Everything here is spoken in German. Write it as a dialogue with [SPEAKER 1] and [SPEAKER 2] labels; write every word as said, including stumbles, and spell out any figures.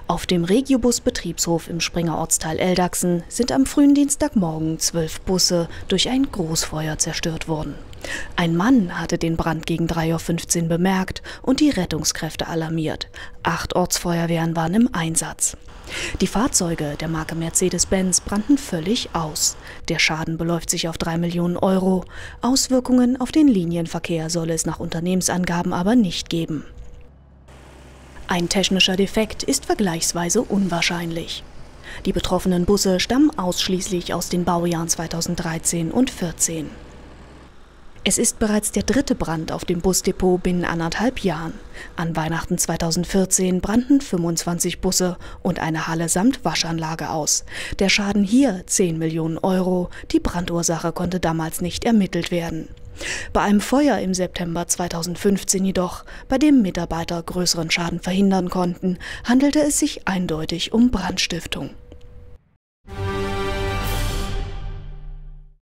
[SPEAKER 1] Auf dem Regiobus-Betriebshof im Springer Ortsteil Eldachsen sind am frühen Dienstagmorgen zwölf Busse durch ein Großfeuer zerstört worden. Ein Mann hatte den Brand gegen drei Uhr fünfzehn bemerkt und die Rettungskräfte alarmiert. Acht Ortsfeuerwehren waren im Einsatz. Die Fahrzeuge der Marke Mercedes-Benz brannten völlig aus. Der Schaden beläuft sich auf drei Millionen Euro. Auswirkungen auf den Linienverkehr soll es nach Unternehmensangaben aber nicht geben. Ein technischer Defekt ist vergleichsweise unwahrscheinlich. Die betroffenen Busse stammen ausschließlich aus den Baujahren zweitausenddreizehn und zweitausendvierzehn. Es ist bereits der dritte Brand auf dem Busdepot binnen anderthalb Jahren. An Weihnachten zweitausendvierzehn brannten fünfundzwanzig Busse und eine Halle samt Waschanlage aus. Der Schaden hier zehn Millionen Euro. Die Brandursache konnte damals nicht ermittelt werden. Bei einem Feuer im September zweitausendfünfzehn jedoch, bei dem Mitarbeiter größeren Schaden verhindern konnten, handelte es sich eindeutig um Brandstiftung.